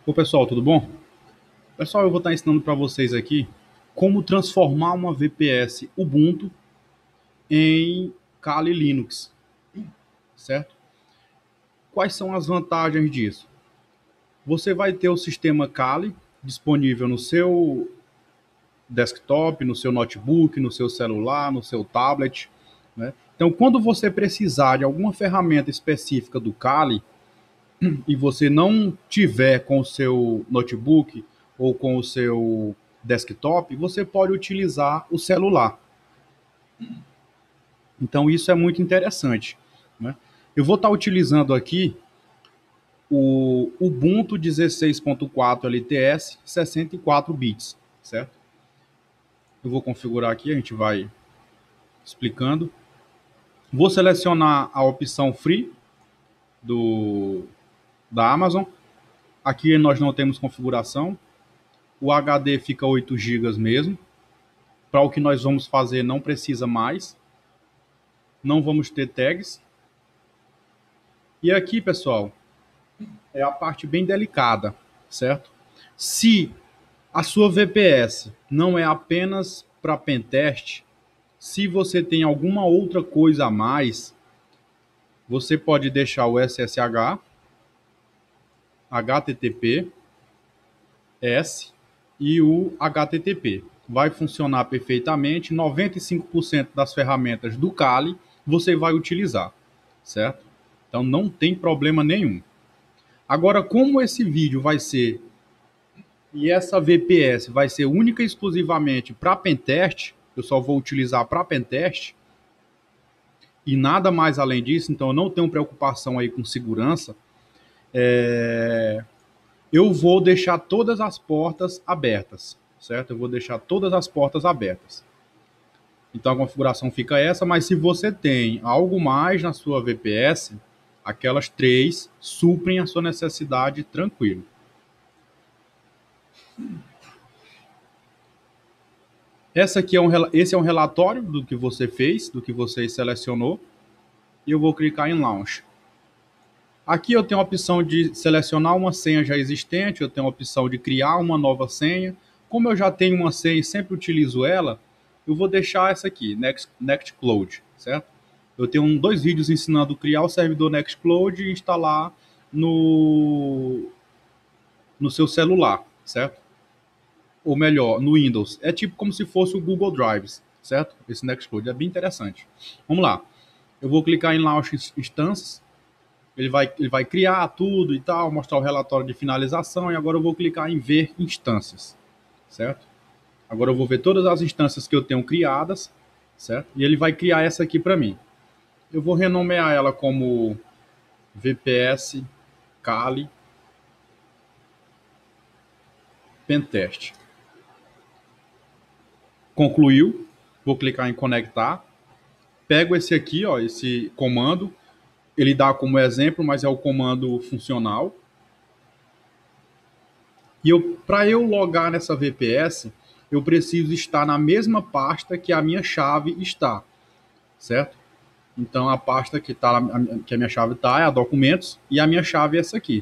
Ô pessoal, tudo bom? Pessoal, eu vou estar ensinando para vocês aqui como transformar uma VPS Ubuntu em Kali Linux, certo? Quais são as vantagens disso? Você vai ter o sistema Kali disponível no seu desktop, no seu notebook, no seu celular, no seu tablet, né? Então, quando você precisar de alguma ferramenta específica do Kali e você não tiver com o seu notebook ou com o seu desktop, você pode utilizar o celular. Então isso é muito interessante, né? Eu vou estar utilizando aqui o Ubuntu 16.4 LTS 64 bits, certo? Eu vou configurar aqui, a gente vai explicando. Vou selecionar a opção Free da Amazon. Aqui nós não temos configuração. O HD fica 8 GB mesmo. Para o que nós vamos fazer não precisa mais. Não vamos ter tags. E aqui, pessoal, é a parte bem delicada, certo? Se a sua VPS não é apenas para pentest, se você tem alguma outra coisa a mais, você pode deixar o SSH, HTTP, S e o HTTP. Vai funcionar perfeitamente. 95% das ferramentas do Kali você vai utilizar, certo? Então não tem problema nenhum. Agora, como esse vídeo vai ser e essa VPS vai ser única e exclusivamente para pentest, eu só vou utilizar para pentest e nada mais além disso, então eu não tenho preocupação aí com segurança, eu vou deixar todas as portas abertas, certo? Eu vou deixar todas as portas abertas. Então a configuração fica essa, mas se você tem algo mais na sua VPS, aquelas três suprem a sua necessidade tranquilo. Esse é um relatório do que você fez, do que você selecionou, e eu vou clicar em Launch. Aqui eu tenho a opção de selecionar uma senha já existente, eu tenho a opção de criar uma nova senha. Como eu já tenho uma senha e sempre utilizo ela, eu vou deixar essa aqui, Nextcloud, certo? Eu tenho dois vídeos ensinando a criar o servidor Nextcloud e instalar no seu celular, certo? Ou melhor, no Windows. É tipo como se fosse o Google Drive, certo? Esse Nextcloud é bem interessante. Vamos lá. Eu vou clicar em Launch Instâncias. Ele vai criar tudo e tal, mostrar o relatório de finalização, e agora eu vou clicar em ver instâncias, certo? Agora eu vou ver todas as instâncias que eu tenho criadas, certo? E ele vai criar essa aqui para mim. Eu vou renomear ela como VPS Kali Pentest. Concluiu, vou clicar em conectar, pego esse aqui, ó, esse comando, ele dá como exemplo, mas é o comando funcional. E para eu logar nessa VPS, eu preciso estar na mesma pasta que a minha chave está, certo? Então a pasta que a minha chave está é a documentos e a minha chave é essa aqui.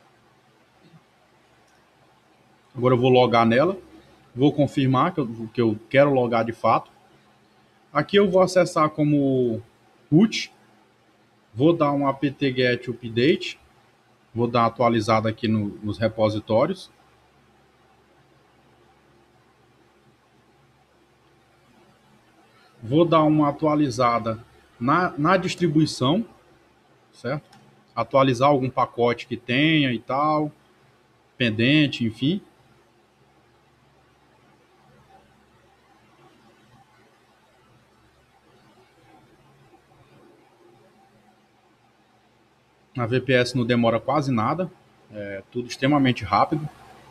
Agora eu vou logar nela, vou confirmar que eu quero logar de fato. Aqui eu vou acessar como root, vou dar um apt-get update, vou dar uma atualizada aqui nos repositórios. Vou dar uma atualizada na distribuição, certo? Atualizar algum pacote que tenha e tal, pendente, enfim. A VPS não demora quase nada, é tudo extremamente rápido.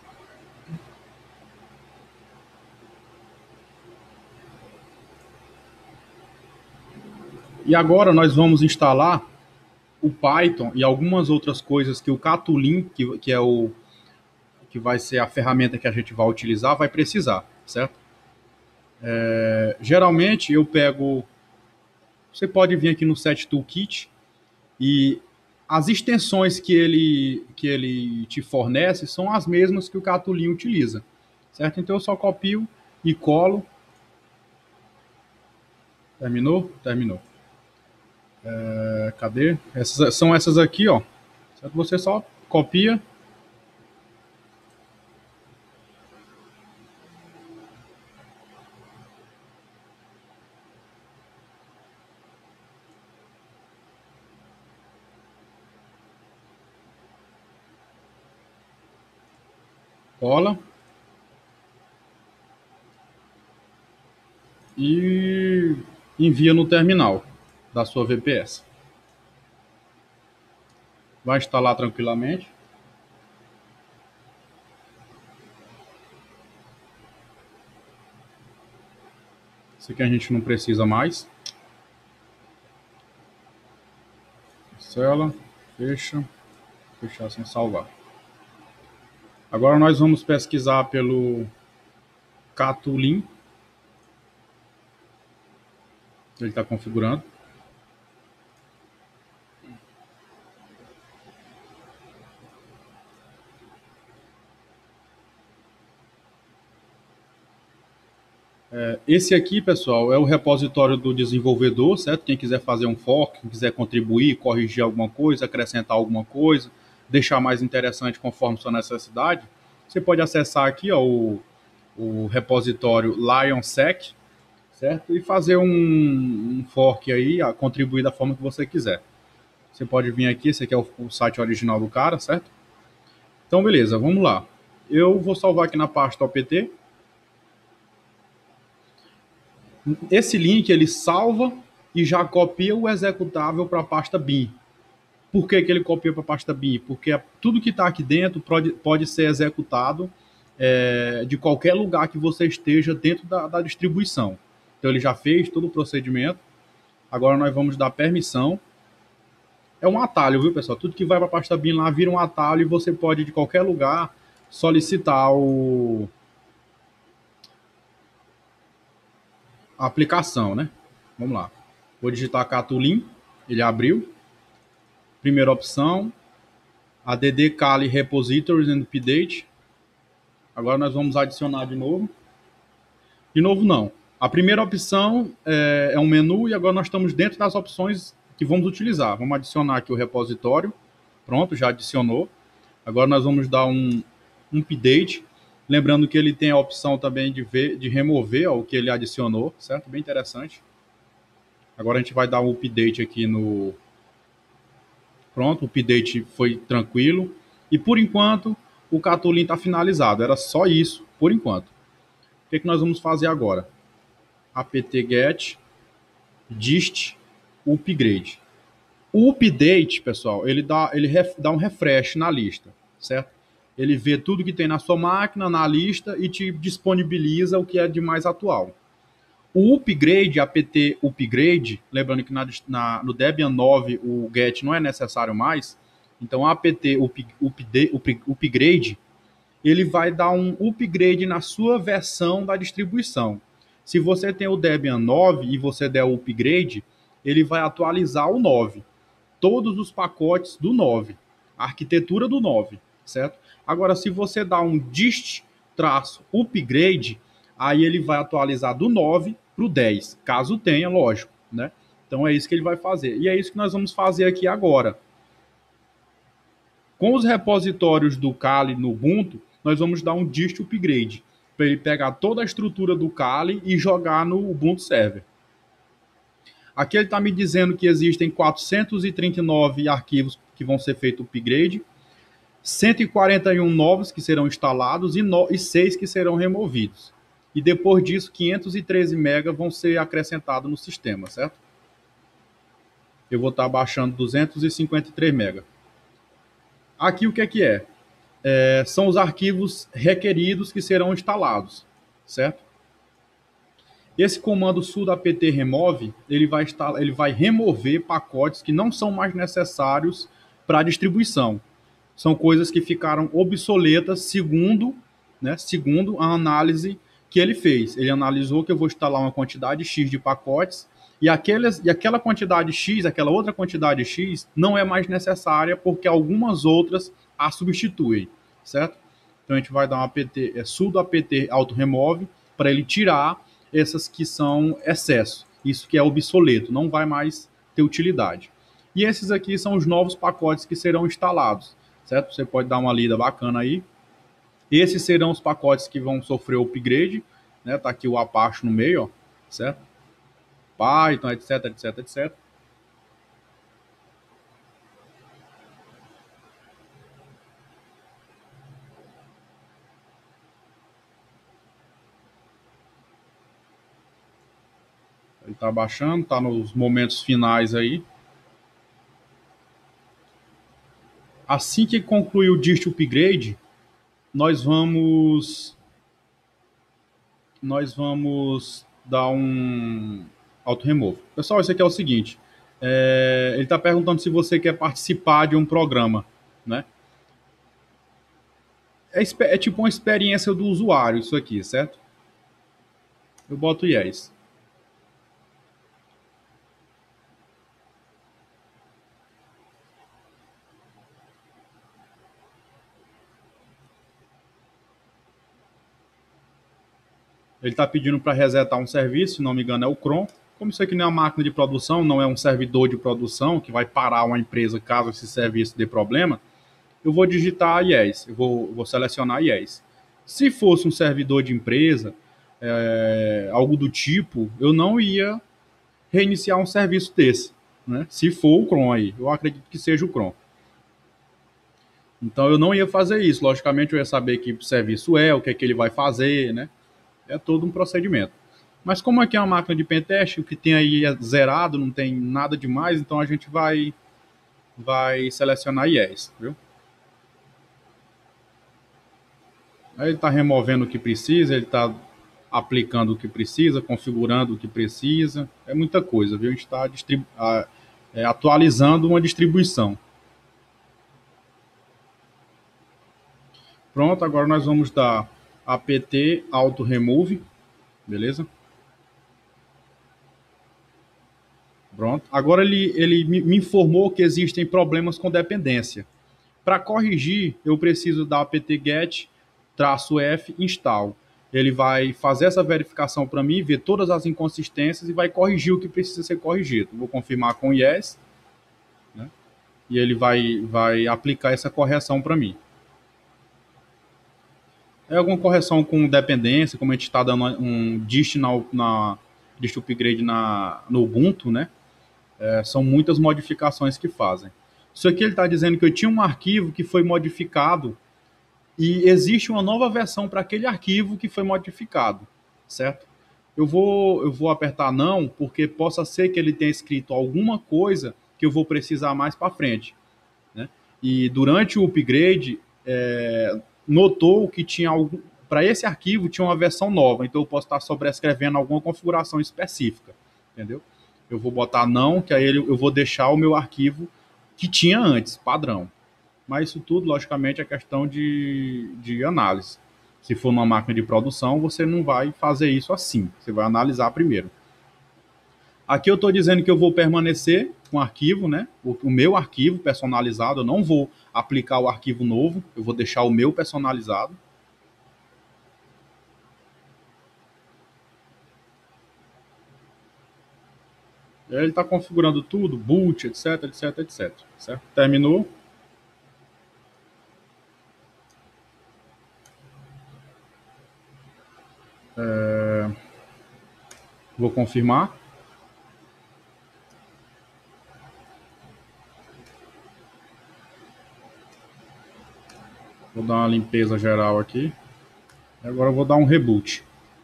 E agora nós vamos instalar o Python e algumas outras coisas que o Catulin, que é o que vai ser a ferramenta que a gente vai utilizar, vai precisar, certo? Geralmente eu pego, você pode vir aqui no Set Toolkit e As extensões que ele te fornece são as mesmas que o Catulin utiliza, certo? Então eu só copio e colo. Terminou? Terminou. Cadê? São essas aqui, ó. Certo? Você só copia, cola e envia no terminal da sua VPS. Vai instalar tranquilamente. Isso aqui a gente não precisa mais. Cancela, fecha, fechar sem salvar. Agora nós vamos pesquisar pelo Catulin. Ele está configurando. Esse aqui, pessoal, é o repositório do desenvolvedor, certo? Quem quiser fazer um fork, quem quiser contribuir, corrigir alguma coisa, acrescentar alguma coisa, deixar mais interessante conforme sua necessidade, você pode acessar aqui ó, o repositório LionSec, certo? E fazer um fork aí, contribuir da forma que você quiser. Você pode vir aqui, esse aqui é o site original do cara, certo? Então, beleza, vamos lá. Eu vou salvar aqui na pasta OPT. Esse link ele salva e já copia o executável para a pasta bin. Por que ele copia para a pasta bin? Porque tudo que está aqui dentro pode ser executado de qualquer lugar que você esteja dentro da distribuição. Então ele já fez todo o procedimento. Agora nós vamos dar permissão. É um atalho, viu, pessoal? Tudo que vai para a pasta bin lá vira um atalho e você pode, de qualquer lugar, solicitar a aplicação, né? Vamos lá. Vou digitar Catulin, ele abriu. Primeira opção, add Kali repositories and update. Agora nós vamos adicionar de novo. De novo não. A primeira opção é um menu e agora nós estamos dentro das opções que vamos utilizar. Vamos adicionar aqui o repositório. Pronto, já adicionou. Agora nós vamos dar um update. Lembrando que ele tem a opção também de remover ó, o que ele adicionou, certo? Bem interessante. Agora a gente vai dar um update aqui no... Pronto, o update foi tranquilo. E por enquanto, o Catulin está finalizado. Era só isso, por enquanto. O que nós vamos fazer agora? apt-get dist upgrade. O update, pessoal, ele dá um refresh na lista, certo? Ele vê tudo que tem na sua máquina, na lista, e te disponibiliza o que é de mais atual. O upgrade, apt upgrade, lembrando que no Debian 9 o get não é necessário mais, então o apt upgrade, ele vai dar um upgrade na sua versão da distribuição. Se você tem o Debian 9 e você der o upgrade, ele vai atualizar o 9. Todos os pacotes do 9, a arquitetura do 9, certo? Agora, se você dá um dist-upgrade, aí ele vai atualizar do 9 para o 10, caso tenha, lógico, né? Então é isso que ele vai fazer. E é isso que nós vamos fazer aqui agora. Com os repositórios do Kali no Ubuntu, nós vamos dar um dist upgrade, para ele pegar toda a estrutura do Kali e jogar no Ubuntu Server. Aqui ele está me dizendo que existem 439 arquivos que vão ser feito upgrade, 141 novos que serão instalados e 6 que serão removidos. E depois disso, 513 MB vão ser acrescentados no sistema, certo? Eu vou estar baixando 253 MB. Aqui o que é? São os arquivos requeridos que serão instalados, certo? Esse comando sudo apt remove, ele vai remover pacotes que não são mais necessários para a distribuição. São coisas que ficaram obsoletas segundo a análise que ele fez. Ele analisou que eu vou instalar uma quantidade X de pacotes E aquela quantidade X, aquela outra quantidade X, não é mais necessária porque algumas outras a substituem, certo? Então a gente vai dar um apt, sudo apt auto remove para ele tirar essas que são excesso, isso que é obsoleto, não vai mais ter utilidade. E esses aqui são os novos pacotes que serão instalados, certo? Você pode dar uma lida bacana aí. Esses serão os pacotes que vão sofrer upgrade, né? Tá aqui o Apache no meio, ó, certo? Python, etc, etc, etc. Ele está baixando, está nos momentos finais aí. Assim que concluir o dist upgrade, nós vamos dar um auto remove. Pessoal, isso aqui é o seguinte. Ele está perguntando se você quer participar de um programa, né? É tipo uma experiência do usuário isso aqui, certo? Eu boto yes. Ele está pedindo para resetar um serviço, se não me engano é o cron. Como isso aqui não é uma máquina de produção, não é um servidor de produção que vai parar uma empresa caso esse serviço dê problema, eu vou digitar yes, eu vou selecionar yes. Se fosse um servidor de empresa, algo do tipo, eu não ia reiniciar um serviço desse, né? Se for o cron aí, eu acredito que seja o cron. Então eu não ia fazer isso, logicamente eu ia saber que serviço é, o que é que ele vai fazer, né? É todo um procedimento. Mas como aqui é uma máquina de pentest, o que tem aí é zerado, não tem nada demais, então a gente vai selecionar yes, viu? Aí ele está removendo o que precisa, ele está aplicando o que precisa, configurando o que precisa, é muita coisa, viu? A gente está atualizando uma distribuição. Pronto, agora nós vamos dar apt auto remove, beleza? Pronto. Agora ele me informou que existem problemas com dependência. Para corrigir, eu preciso da apt-get -f install. Ele vai fazer essa verificação para mim, ver todas as inconsistências e vai corrigir o que precisa ser corrigido. Vou confirmar com yes, né? E ele vai aplicar essa correção para mim. É alguma correção com dependência, como a gente está dando um dist dist upgrade no Ubuntu, né? São muitas modificações que fazem. Isso aqui ele está dizendo que eu tinha um arquivo que foi modificado e existe uma nova versão para aquele arquivo que foi modificado, certo? Eu vou apertar não, porque possa ser que ele tenha escrito alguma coisa que eu vou precisar mais para frente, né? E durante o upgrade, notou que tinha para esse arquivo tinha uma versão nova, então eu posso estar sobrescrevendo alguma configuração específica, entendeu? Eu vou botar não, que aí eu vou deixar o meu arquivo que tinha antes, padrão. Mas isso tudo, logicamente, é questão de análise. Se for numa máquina de produção, você não vai fazer isso assim. Você vai analisar primeiro. Aqui eu estou dizendo que eu vou permanecer com o arquivo, né? O meu arquivo personalizado. Eu não vou aplicar o arquivo novo. Eu vou deixar o meu personalizado. Ele está configurando tudo, boot, etc, etc, etc. Certo? Terminou. Vou confirmar. Vou dar uma limpeza geral aqui. E agora eu vou dar um reboot.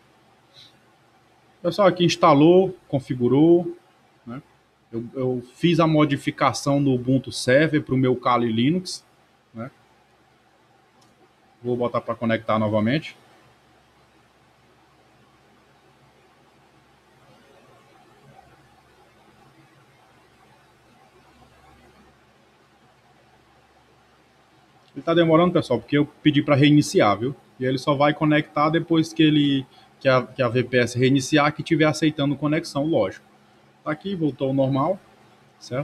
O pessoal aqui instalou, configurou, né? Eu fiz a modificação no Ubuntu Server para o meu Kali Linux, né? Vou botar para conectar novamente. Ele está demorando, pessoal, porque eu pedi para reiniciar, viu? E ele só vai conectar depois que a VPS reiniciar, que estiver aceitando conexão, lógico. Tá aqui, voltou ao normal, certo?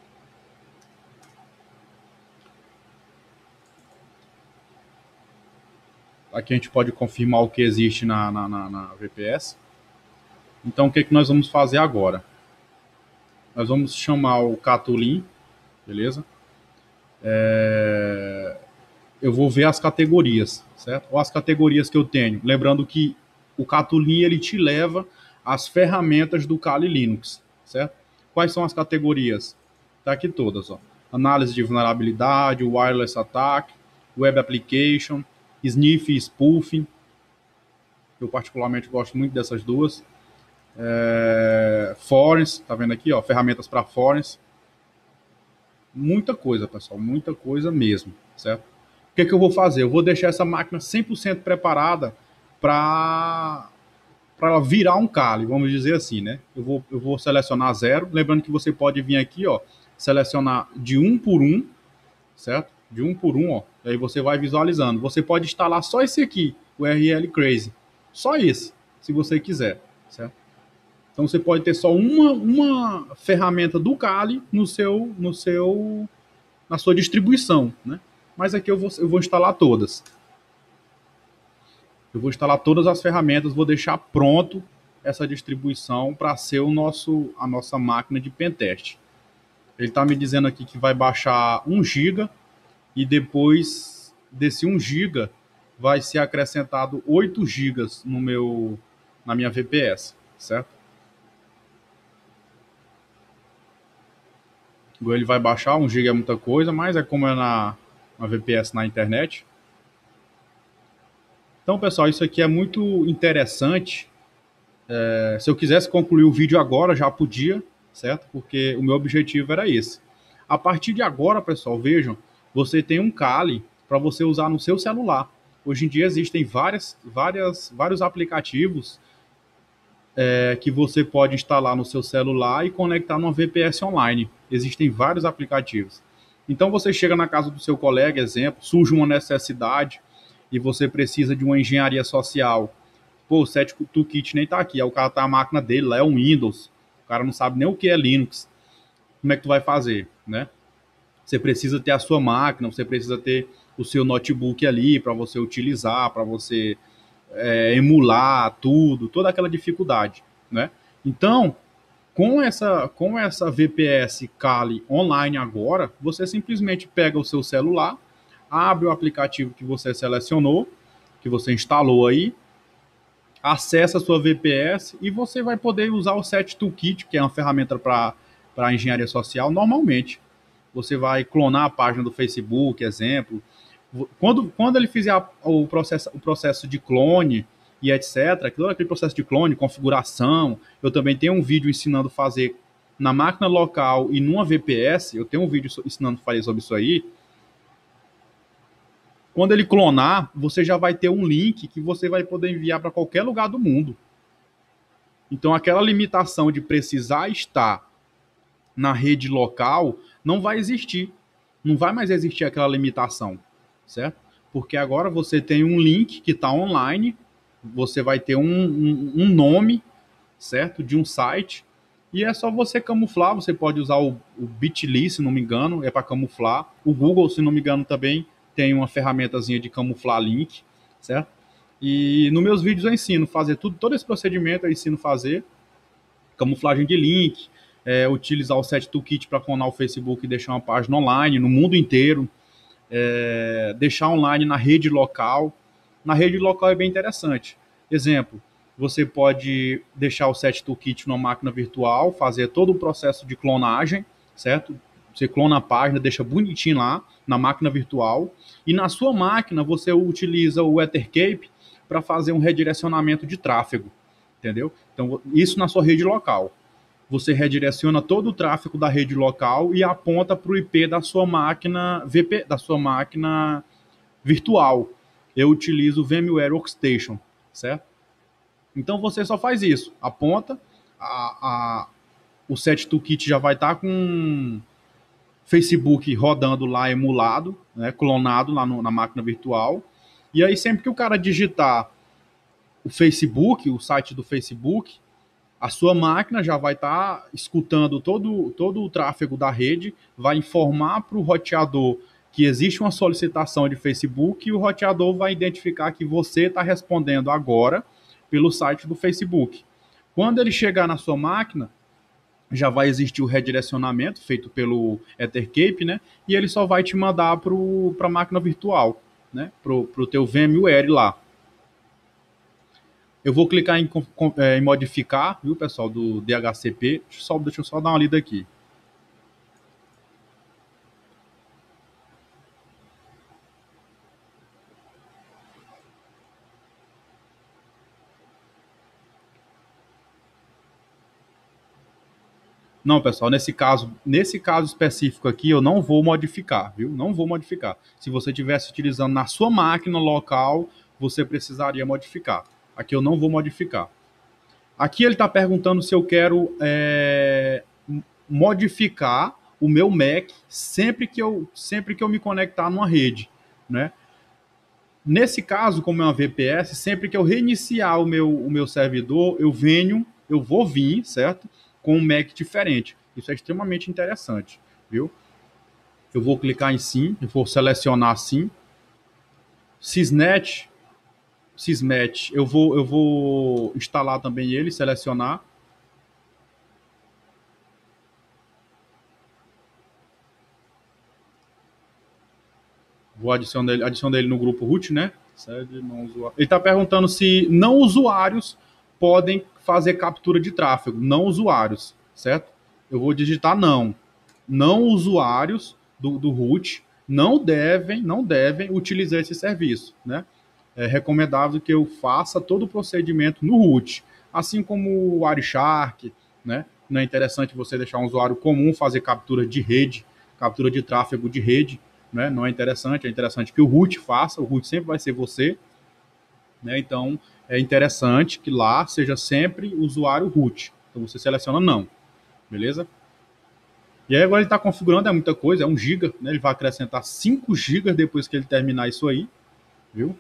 Aqui a gente pode confirmar o que existe na VPS. Então, o que nós vamos fazer agora? Nós vamos chamar o Catulin, beleza? Eu vou ver as categorias, certo? Ou as categorias que eu tenho. Lembrando que o Catulin, ele te leva às ferramentas do Kali Linux, certo? Quais são as categorias? Tá aqui todas, ó. Análise de vulnerabilidade, wireless attack, web application, sniff e spoofing. Eu particularmente gosto muito dessas duas. Foreigns, tá vendo aqui, ó, ferramentas para foreigns. Muita coisa, pessoal, muita coisa mesmo, certo? O que eu vou fazer? Eu vou deixar essa máquina 100% preparada para ela virar um Kali, vamos dizer assim, né? Eu vou selecionar zero, lembrando que você pode vir aqui, ó, selecionar de um por um, certo? De um por um, ó, e aí você vai visualizando. Você pode instalar só esse aqui, o RL Crazy, só esse, se você quiser, certo? Então você pode ter só uma ferramenta do Kali na sua distribuição, né? Mas aqui eu vou instalar todas. Eu vou instalar todas as ferramentas, vou deixar pronto essa distribuição para ser a nossa máquina de pentest. Ele está me dizendo aqui que vai baixar 1 GB e depois desse 1 GB vai ser acrescentado 8 GB na minha VPS, certo? Ele vai baixar, 1 GB é muita coisa, mas é como é na VPS na internet. Então, pessoal, isso aqui é muito interessante. Se eu quisesse concluir o vídeo agora, já podia, certo? Porque o meu objetivo era esse. A partir de agora, pessoal, vejam, você tem um Kali para você usar no seu celular. Hoje em dia existem vários aplicativos que você pode instalar no seu celular e conectar numa VPS online. Existem vários aplicativos. Então você chega na casa do seu colega, exemplo, surge uma necessidade e você precisa de uma engenharia social. Pô, o Set Toolkit nem tá aqui, o cara tá a máquina dele, lá é um Windows. O cara não sabe nem o que é Linux. Como é que tu vai fazer, né? Você precisa ter a sua máquina, você precisa ter o seu notebook ali para você utilizar, para você emular tudo, toda aquela dificuldade, né? Então, com essa VPS Kali online agora, você simplesmente pega o seu celular, abre o aplicativo que você selecionou, que você instalou aí, acessa a sua VPS e você vai poder usar o Set Toolkit, que é uma ferramenta para engenharia social, normalmente. Você vai clonar a página do Facebook, exemplo. Quando ele fizer o processo de clone e etc., todo aquele processo de clone, configuração, eu também tenho um vídeo ensinando a fazer na máquina local e numa VPS, eu tenho um vídeo ensinando a fazer sobre isso aí. Quando ele clonar, você já vai ter um link que você vai poder enviar para qualquer lugar do mundo. Então, aquela limitação de precisar estar na rede local não vai existir. Não vai mais existir aquela limitação, certo? Porque agora você tem um link que está online, você vai ter um nome, certo? De um site, e é só você camuflar. Você pode usar o Bitly, se não me engano, é para camuflar. O Google, se não me engano, também tem uma ferramentazinha de camuflar link, certo? E nos meus vídeos eu ensino a fazer todo esse procedimento, eu ensino a fazer camuflagem de link, utilizar o Set Toolkit para clonar o Facebook e deixar uma página online no mundo inteiro, deixar online na rede local. Na rede local é bem interessante. Exemplo, você pode deixar o Set Toolkit numa máquina virtual, fazer todo o processo de clonagem, certo? Você clona a página, deixa bonitinho lá na máquina virtual, e na sua máquina você utiliza o Ethercape para fazer um redirecionamento de tráfego, entendeu? Então, isso na sua rede local. Você redireciona todo o tráfego da rede local e aponta para o IP da sua máquina da sua máquina virtual. Eu utilizo o VMware Workstation, certo? Então você só faz isso, aponta, o Set Toolkit já vai estar com Facebook rodando lá emulado, né, clonado lá na máquina virtual, e aí sempre que o cara digitar o Facebook, o site do Facebook, A sua máquina já vai estar escutando todo o tráfego da rede, vai informar para o roteador que existe uma solicitação de Facebook e o roteador vai identificar que você está respondendo agora pelo site do Facebook. Quando ele chegar na sua máquina, já vai existir o redirecionamento feito pelo Ethercape, né? E ele só vai te mandar para a máquina virtual, né? Para o teu VMware lá. Eu vou clicar em modificar, viu, pessoal, do DHCP. Deixa eu só dar uma lida aqui. Não, pessoal, nesse caso específico aqui, eu não vou modificar, viu? Não vou modificar. Se você estivesse utilizando na sua máquina local, você precisaria modificar. Aqui eu não vou modificar. Aqui ele está perguntando se eu quero modificar o meu Mac sempre que eu me conectar numa rede, né? Nesse caso, como é uma VPS, sempre que eu reiniciar o meu servidor, eu vou vir, certo? Com um Mac diferente. Isso é extremamente interessante, viu? Eu vou clicar em sim, eu vou selecionar sim. Sysnet, eu vou instalar também ele, selecionar. Vou adicionar ele no grupo root, né? Ele está perguntando se não usuários podem fazer captura de tráfego. Não usuários, certo? Eu vou digitar não. Não usuários do root não devem utilizar esse serviço, né? É recomendável que eu faça todo o procedimento no root, assim como o Wireshark, né? Não é interessante você deixar um usuário comum fazer captura de rede, captura de tráfego de rede, né? Não é interessante que o root faça, o root sempre vai ser você, né? Então é interessante que lá seja sempre o usuário root. Então você seleciona não, beleza? E aí agora ele está configurando, é muita coisa, é 1 GB, né? Ele vai acrescentar 5 GB depois que ele terminar isso aí, viu?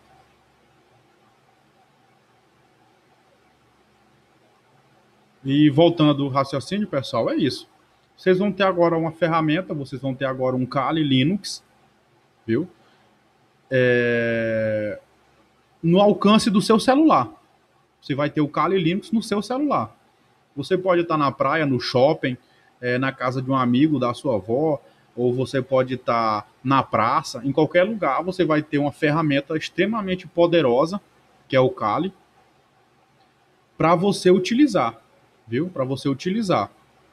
E voltando ao raciocínio, pessoal, é isso. Vocês vão ter agora uma ferramenta, vocês vão ter agora um Kali Linux, viu? No alcance do seu celular. Você vai ter o Kali Linux no seu celular. Você pode estar na praia, no shopping, na casa de um amigo da sua avó, ou você pode estar na praça, em qualquer lugar você vai ter uma ferramenta extremamente poderosa, que é o Kali, para você utilizar, viu? Para você utilizar.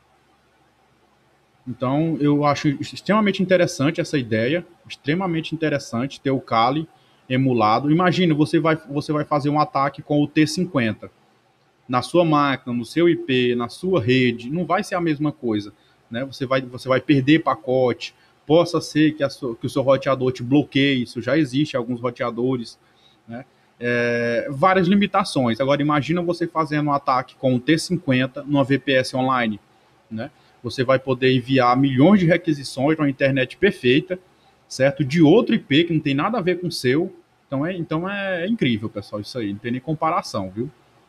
Então, eu acho extremamente interessante essa ideia, extremamente interessante ter o Kali emulado. Imagina, você vai fazer um ataque com o T50 na sua máquina, no seu IP, na sua rede, não vai ser a mesma coisa, né? Você vai perder pacote, possa ser que o seu roteador te bloqueie, isso já existe alguns roteadores, né? Várias limitações. Agora, imagina você fazendo um ataque com o T50 numa VPS online, né? Você vai poder enviar milhões de requisições numa internet perfeita, certo? De outro IP que não tem nada a ver com o seu. Então é incrível, pessoal, isso aí. Não tem nem comparação, viu?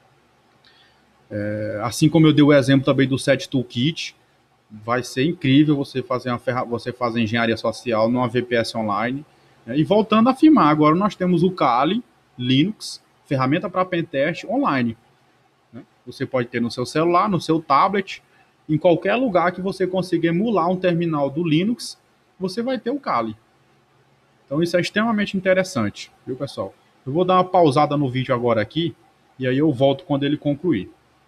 Assim como eu dei o exemplo também do Set Toolkit, vai ser incrível você fazer engenharia social numa VPS online. Né? E voltando a afirmar, agora nós temos o Kali Linux, ferramenta para pentest online. Né? Você pode ter no seu celular, no seu tablet, em qualquer lugar que você consiga emular um terminal do Linux, você vai ter o Kali. Então isso é extremamente interessante, viu, pessoal? Eu vou dar uma pausada no vídeo agora aqui, e aí eu volto quando ele concluir.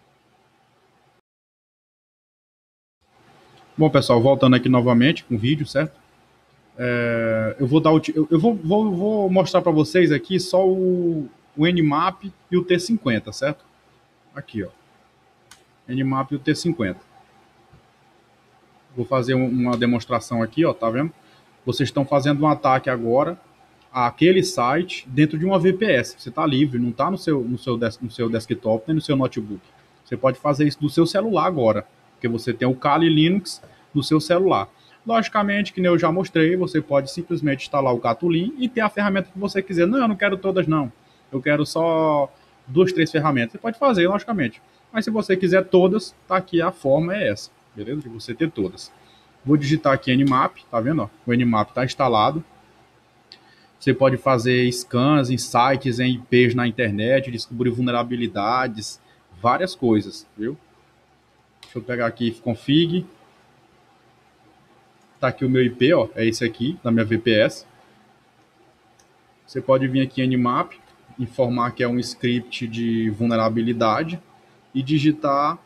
Bom, pessoal, voltando aqui novamente com o vídeo, certo? Eu vou dar vou mostrar para vocês aqui só o Nmap e o T50, certo? Aqui, ó. Nmap e o T50. Vou fazer uma demonstração aqui, ó, tá vendo? Vocês estão fazendo um ataque agora àquele site dentro de uma VPS. Você está livre, não está no seu desktop nem no seu notebook. Você pode fazer isso do seu celular agora, porque você tem o Kali Linux no seu celular. Logicamente, que nem eu já mostrei, você pode simplesmente instalar o Gatulin e ter a ferramenta que você quiser. Não, eu não quero todas, não. Eu quero só 2, 3 ferramentas. Você pode fazer, logicamente. Mas se você quiser todas, tá aqui a forma é essa, beleza? De você ter todas. Vou digitar aqui Nmap, tá vendo? Ó? O Nmap está instalado. Você pode fazer scans em sites, em IPs na internet, descobrir vulnerabilidades, várias coisas, viu? Deixa eu pegar aqui config. Tá aqui o meu IP, ó, é esse aqui, da minha VPS. Você pode vir aqui em Nmap, informar que é um script de vulnerabilidade e digitar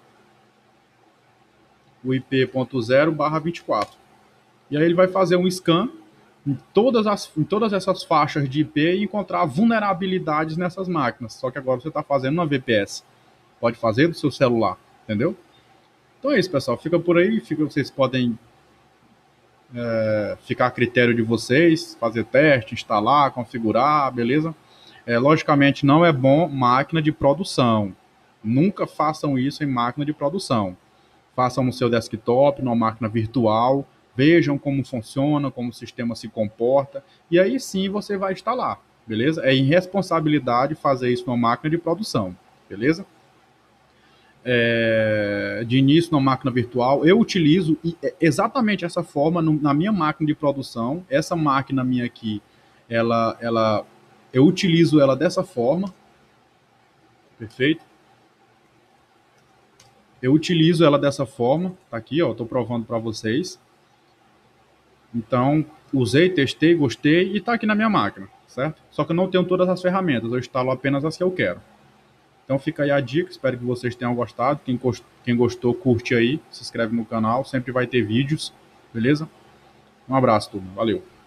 o IP.0/24. E aí ele vai fazer um scan em todas essas faixas de IP e encontrar vulnerabilidades nessas máquinas. Só que agora você está fazendo uma VPS. Pode fazer do seu celular, entendeu? Então é isso, pessoal. Fica por aí. Vocês podem ficar a critério de vocês, fazer teste, instalar, configurar, beleza? Logicamente, não é bom máquina de produção. Nunca façam isso em máquina de produção. Façam no seu desktop, numa máquina virtual, vejam como funciona, como o sistema se comporta, e aí sim você vai instalar, beleza? É irresponsabilidade fazer isso numa máquina de produção, beleza? De início na máquina virtual, eu utilizo exatamente essa forma na minha máquina de produção. Essa máquina minha aqui, eu utilizo ela dessa forma, perfeito? Eu utilizo ela dessa forma, tá aqui, ó, tô provando para vocês. Então, usei, testei, gostei e tá aqui na minha máquina, certo? Só que eu não tenho todas as ferramentas, eu instalo apenas as que eu quero. Então fica aí a dica, espero que vocês tenham gostado. Quem gostou, curte aí, se inscreve no canal, sempre vai ter vídeos, beleza? Um abraço, turma. Valeu.